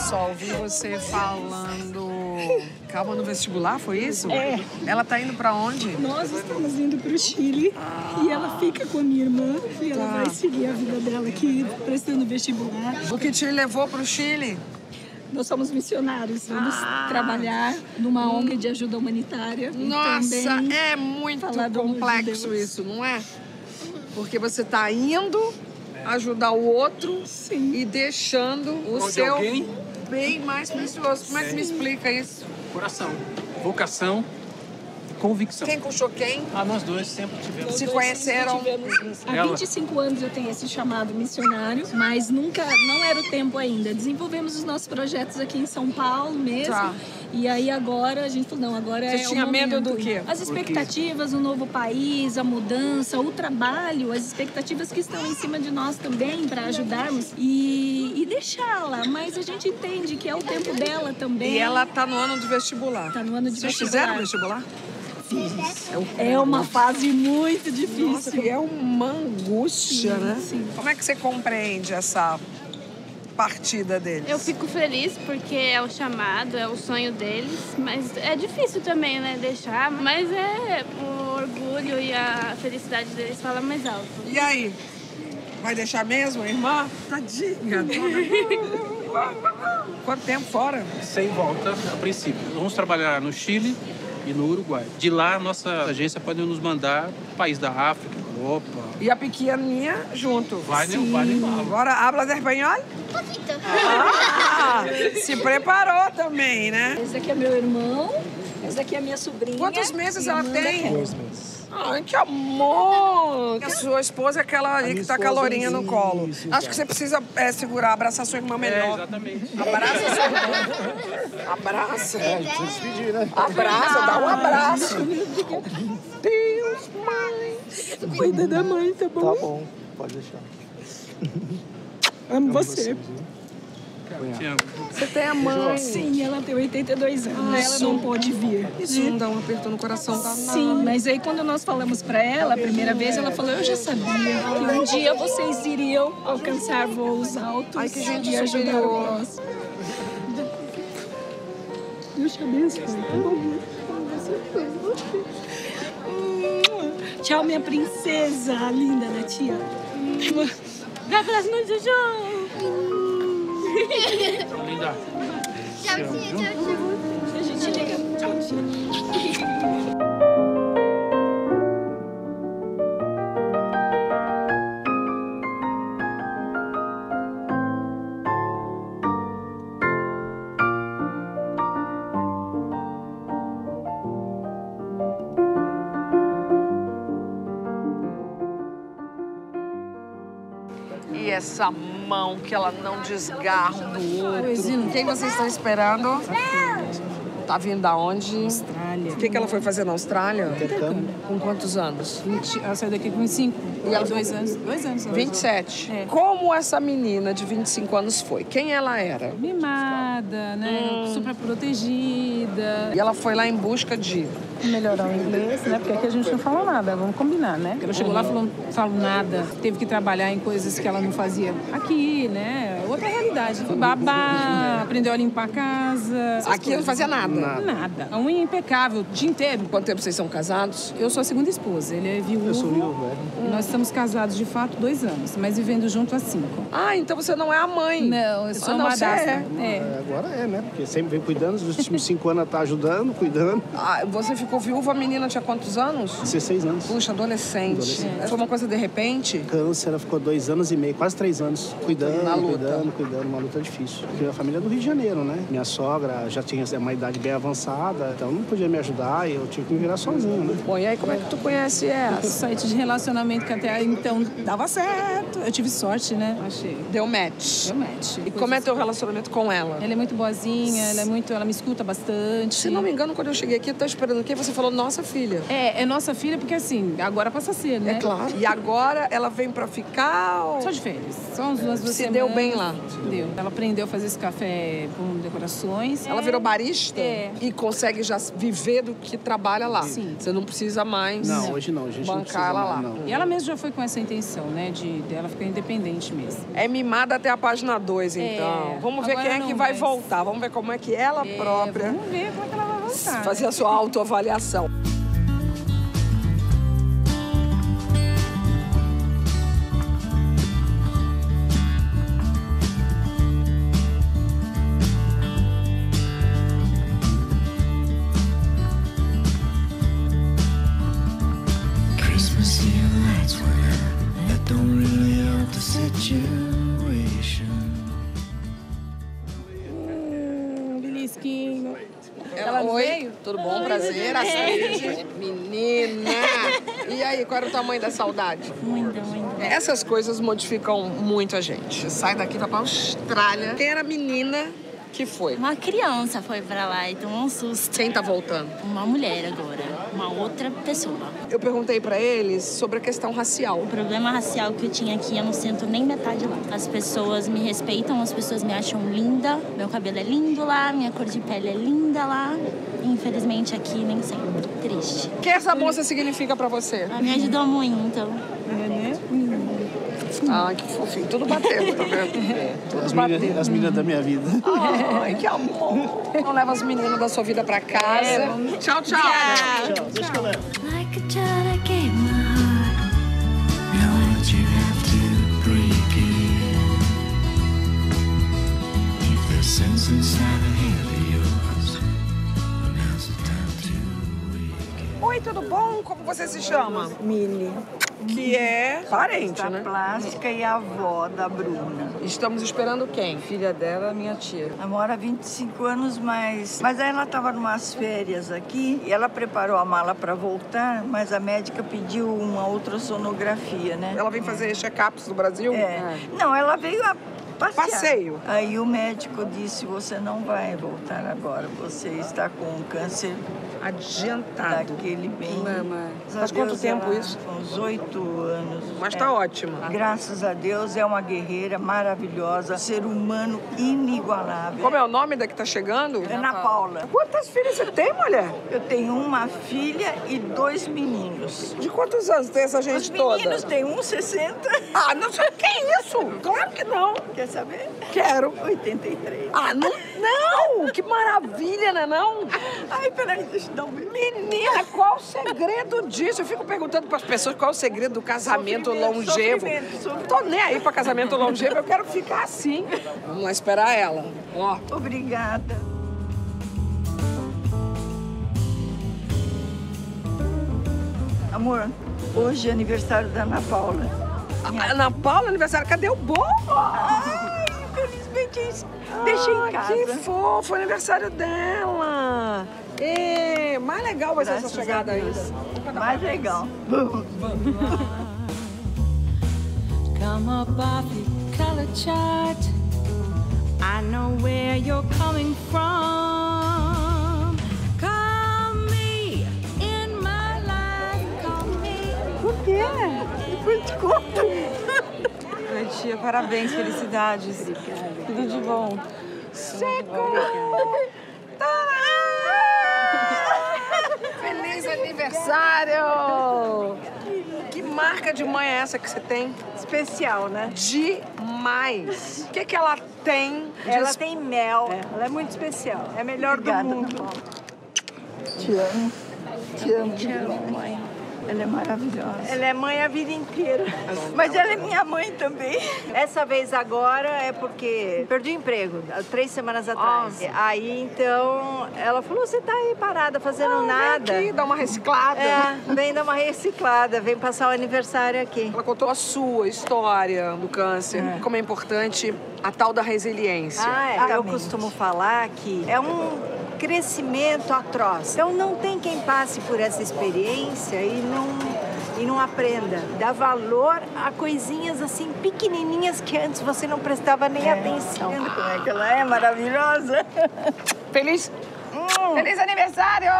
só, ouvi você falando... Calma no vestibular, foi isso? É. Ela tá indo pra onde? Nós estamos indo para o Chile e ela fica com a minha irmã e ela vai seguir a vida dela aqui, prestando vestibular. O que te levou pro Chile? Nós somos missionários, vamos trabalhar numa ONG de ajuda humanitária. Nossa, e também é muito falar do amor de complexo Deus. isso, não é? Porque você tá indo ajudar o outro e deixando o seu bem mais precioso. Como é que me explica isso? Coração, vocação e convicção. Quem puxou quem? Nós dois sempre tivemos. Se conheceram? Há 25 anos eu tenho esse chamado missionário, mas nunca, não era o tempo ainda. Desenvolvemos os nossos projetos aqui em São Paulo mesmo. Tá. E aí agora a gente falou, não, agora Você é tinha o medo momento. do quê? As expectativas, o novo país, a mudança, o trabalho, as expectativas que estão em cima de nós também para ajudarmos e deixá-la. Mas a gente entende que é o tempo dela também. E ela tá no ano de vestibular. Tá no ano de Vocês vestibular. fizeram vestibular? É uma fase muito difícil. Nossa, e é uma angústia, né? Sim. Como é que você compreende essa partida deles? Eu fico feliz porque é o chamado, é o sonho deles, mas é difícil também, né, deixar, mas o orgulho e a felicidade deles falam mais alto. E aí? Vai deixar mesmo, irmã? Tadinha. Quanto tempo fora? Sem volta, a princípio. Vamos trabalhar no Chile e no Uruguai. De lá, nossa agência pode nos mandar para o país da África, Europa. E a pequenininha junto? Vai animal. Agora, habla de espanhol? Ah, se preparou também, né? Esse daqui é meu irmão, esse daqui é a minha sobrinha. Quantos meses e a ela Amanda tem? quer. 2 meses. Ai, que amor! A sua esposa é aquela ali que tá esposa, calorinha no sim, colo. isso, Acho que você precisa segurar, abraçar sua irmã melhor. Exatamente. Abraça sua irmã. Abraça. Precisa despedir, né? Abraça, dá um abraço. Deus, mãe. Cuida da mãe, tá bom? Tá bom, pode deixar. Amo você. Te amo. Você tem a mãe. Sim, ela tem 82 anos, ela não pôde vir. Isso não dá um aperto no coração, tá? Sim, mas aí quando nós falamos pra ela, a primeira vez, ela falou, eu já sabia que um dia vocês iriam alcançar voos altos. Ai, que gente e ajudar o superior. próximo. Deus te abençoe, tá bom? Tchau, minha princesa, linda da tia. Vai pelas mãos do João! Linda. Tchau, tia, tchau, tchau. A gente liga. Tchau, tia. E essa mão que ela não desgarra um do outro. Quem vocês estão esperando? Tá vindo da onde? Austrália. O que ela foi fazer na Austrália? Intercâmbio. Com quantos anos? Ela saiu daqui com 5. E ela 2 anos. 2 anos. 27. É. Como essa menina de 25 anos foi? Quem ela era? Mimada, né? Super protegida. E ela foi lá em busca de... Melhorar o inglês, né? Porque aqui a gente não fala nada, vamos combinar, né? Ela chegou lá e falou, não falo nada. Teve que trabalhar em coisas que ela não fazia aqui, né? Outra realidade. Foi babá, aprendeu a limpar a casa. Aqui não fazia nada. Nada. A unha impecável, o dia inteiro. Quanto tempo vocês são casados? Eu sou a segunda esposa, ele é viúvo. Eu sou viúvo, E nós estamos casados, de fato, 2 anos, mas vivendo junto há 5. Ah, então você não é a mãe. Não, eu sou não, uma você madrasta. Agora é, né? Porque sempre vem cuidando, nos últimos 5 anos ela tá ajudando, cuidando. Ah, você ficou viúva, a menina tinha quantos anos? 16 anos. Puxa, adolescente. Foi uma coisa de repente? Câncer, ela ficou 2 anos e meio, quase 3 anos, cuidando, Na luta. cuidando, uma luta difícil. Porque a família é do Rio de Janeiro, né? Minha sogra já tinha uma idade bem avançada, então não podia me ajudar e eu tive que me virar sozinho, né? Bom, e aí como é que tu conhece O essa? site de relacionamento que até então dava certo. Eu tive sorte, né? Achei. Deu match. Deu match. E como é teu relacionamento com ela? Ela é muito boazinha, ela me escuta bastante. Se não me engano, quando eu cheguei aqui, eu tô esperando aqui, você falou nossa filha. É nossa filha porque assim, agora passa a ser, né? É claro. E agora ela vem pra ficar ou... Só de férias. Só uns 2 Se semanas. deu bem lá? Deu. Ela aprendeu a fazer esse café com decorações. Ela virou barista? E consegue já viver do que trabalha lá. Sim. Você não precisa mais Não, hoje não. A gente não precisa bancar ela mais, lá. não. E ela mesma já foi com essa intenção, né? Dela ficar independente mesmo. É mimada até a página 2, então. Vamos ver Agora quem é que não vai mais. voltar. Vamos ver como é que ela própria Vamos ver como é que ela vai voltar. fazer a sua autoavaliação. Christmas Eve lights went out. That don't really help the situation. Belisquinho. Ela não oi, veio? tudo bom? Prazer, Astrid. Menina! E aí, qual era o tamanho da saudade? Muito. Essas coisas modificam muito a gente. Você sai daqui, vai pra Austrália. Quem era a menina que foi? Uma criança foi pra lá e tomou um susto. Quem tá voltando? Uma mulher agora, uma outra pessoa. Eu perguntei pra eles sobre a questão racial. O problema racial que eu tinha aqui, eu não sinto nem metade lá. As pessoas me respeitam, as pessoas me acham linda. Meu cabelo é lindo lá, minha cor de pele é linda lá. Infelizmente aqui nem sempre. Triste. O que essa moça significa pra você? Ela me ajudou muito. Ai, que fofinho. Tudo batendo, tá vendo? Tudo batendo. As meninas da minha vida. Ai, que amor. Não leva as meninas da sua vida pra casa. Tchau, tchau. Tchau, deixa que eu levo. Like a child, I gave my heart. Now why'd you have to break it? If there's sense inside a hand of yours, then now's the time to wake it. Oi, tudo bom? Como você se chama? Mili, Que é parente, da né? plástica e a avó da Bruna. Estamos esperando quem? Filha dela, minha tia. Ela mora há 25 anos, mas aí ela estava numas férias aqui e ela preparou a mala para voltar, mas a médica pediu uma ultrassonografia, né? Ela vem fazer check-ups no Brasil? Não, ela veio a passear. Passeio. Aí o médico disse, você não vai voltar agora, você está com um câncer Adiantado. daquele bem... Faz quanto tempo isso? Uns 8 anos. Mas tá ótima. Graças a Deus, é uma guerreira maravilhosa, ser humano inigualável. Como é o nome da que tá chegando? Ana Paula. Quantas filhas você tem, mulher? Eu tenho uma filha e 2 meninos. De quantos anos tem essa gente Os toda? meninos têm 1,60. Ah, não sei. Que isso? Claro que não. Quer saber? Quero. 83. Ah, não. Não! Que maravilha, né não? Ai, peraí, deixa eu dar um beijo. Menina, qual o segredo disso? Eu fico perguntando para as pessoas qual é o segredo do casamento longevo. Sofrimento. Tô nem aí para casamento longevo, eu quero ficar assim. Vamos lá esperar ela. Ó. Obrigada. Amor, hoje é aniversário da Ana Paula. Ana Paula, aniversário, cadê o bolo? Ai, infelizmente deixei em casa. Que fofo, aniversário dela. E mais legal vai ser essa Graças chegada a ainda. Deus. Mais legal. Come up off your color chart. I know where you're coming from. Call me in my life. Call me. Por quê? Depois te conto. Ai, tia, parabéns, felicidades. Tudo de bom. Feliz aniversário! Que marca de mãe é essa que você tem? Especial, né? Demais! O que ela tem? Ela tem mel. Ela é muito especial. É a melhor do mundo. Te amo. Te amo. Te amo, mãe. Ela é maravilhosa. Ela é mãe a vida inteira. Mas ela é minha mãe também. Essa vez agora é porque perdi o emprego, 3 semanas atrás. Nossa. Aí, então, ela falou, você tá aí parada, fazendo nada. Vem aqui, dá uma reciclada. Vem dar uma reciclada, vem passar o aniversário aqui. Ela contou a sua história do câncer, como é importante a tal da resiliência. Eu costumo falar que é um crescimento atroz. Então não tem quem passe por essa experiência e não aprenda. Dá valor a coisinhas assim pequenininhas que antes você não prestava nem atenção. Como é que ela é maravilhosa? Feliz aniversário!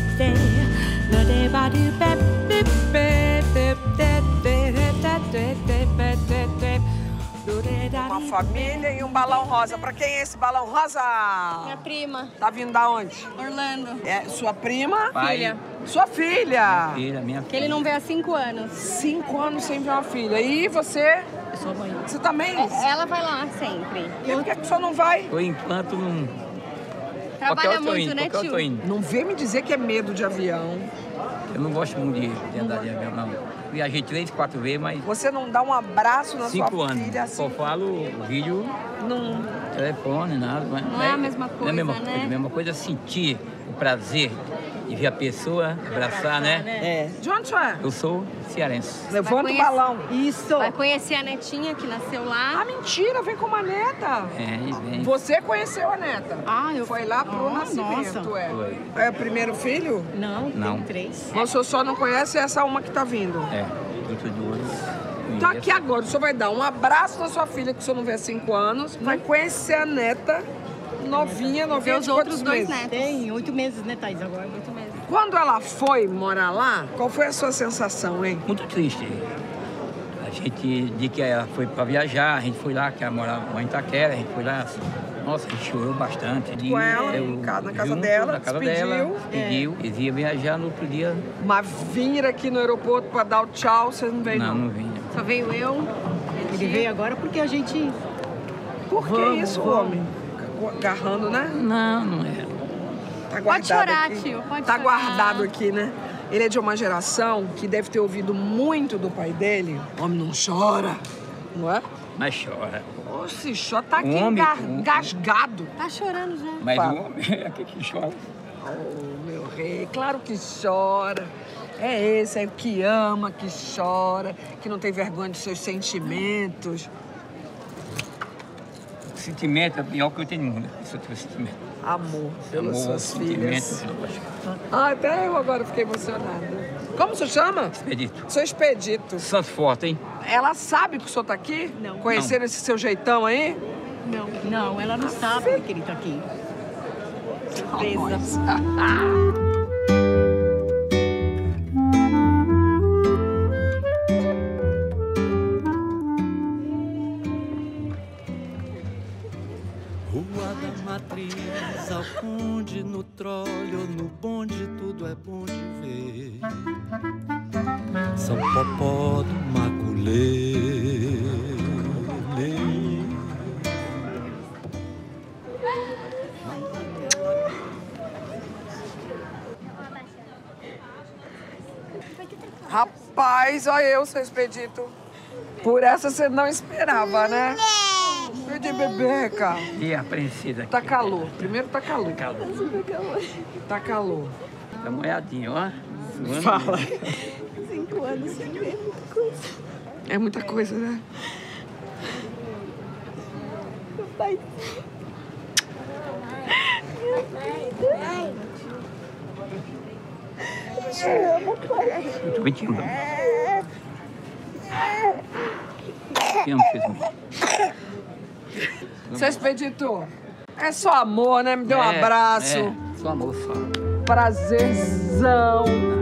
Obrigada. família e um balão rosa. Pra quem é esse balão rosa? Minha prima. Tá vindo da onde? Orlando. É sua prima? Filha. Sua filha. Minha Que ele não vê há 5 anos. 5 anos sem ver uma filha. E você? Eu sou mãe. Você também? Ela vai lá sempre. E por que o senhor não vai? Por enquanto não. Trabalha muito, né, tio? Não vem me dizer que é medo de avião. Eu não gosto muito de andar de avião, não. Viajei 3, 4 vezes, mas... Você não dá um abraço na sua 5 anos. filha assim? Só falo vídeo, não. Telefone, nada. Mas não é a mesma coisa, não é a mesma né? coisa. A mesma coisa é sentir o prazer de ver a pessoa, abraçar, né? É. De onde você é? Eu sou cearense. Levanta o balão. Isso. Vai conhecer a netinha que nasceu lá. Ah, mentira, vem com uma neta. Vem. Você conheceu a neta? Ah, eu Foi lá pro nascimento, nossa. é. É o primeiro filho? Não, Não. tem 3. Mas o senhor só não conhece essa uma que tá vindo? Fruto de ouro. Então aqui agora, o senhor vai dar um abraço na sua filha, que o senhor não vê há 5 anos, vai conhecer a neta, novinha Os de outros quantos 2 meses? netos. Tem 8 meses, né, Thaís? Agora 8 meses. Quando ela foi morar lá, qual foi a sua sensação, hein? Muito triste. A gente, de que ela foi para viajar, a gente foi lá, que ela morava em Itaquera, a gente foi lá. Nossa, a gente chorou bastante. Com ela, na casa dela, na casa despediu. dela, pediu. Eles iam viajar no outro dia. Mas vir aqui no aeroporto para dar o tchau, você não veio não? Não vinha. Só veio eu. Ele veio agora porque a gente... Por que isso, homem? Agarrando, né? Não é. Tá Pode chorar, aqui. tio, pode Tá chorar. guardado aqui, né? Ele é de uma geração que deve ter ouvido muito do pai dele. Homem não chora, não é? Mas chora. Oxe, chora, tá aqui Homem, engasgado. Tá chorando já. Mas Fala. o homem é aquele que chora. Oh, meu rei, claro que chora. É esse aí que ama, que chora, que não tem vergonha dos seus sentimentos. O sentimento é pior que eu tenho no mundo. Isso é o sentimento. Amor pelas Amor, suas filhas. sentimento. Ah, até eu agora fiquei emocionada. Como você chama? Expedito. Sou Expedito. Santo forte, hein? Ela sabe que o senhor tá aqui? Não. Conhecendo esse seu jeitão aí? Não, ela não sabe que ele tá aqui. Surpresa. Rua da Matriz, ao Conde, no trolho, no bonde, tudo é bom de ver. São Popó do Maculele. Rapaz, olha eu, seu Expedito. Por essa você não esperava, né? De bebeca. E apreensida aqui. Tá calor. Primeiro tá calor. Tá calor. Tá molhadinho, ó. Suando. Fala. 5 anos sem ver muita coisa. É muita coisa, né? Meu pai. Eu te amo, pai. Eu também te amo. Te amo, filho. Seu Expedito, é só amor, né? Me deu um abraço. Só amor, só. Prazerzão.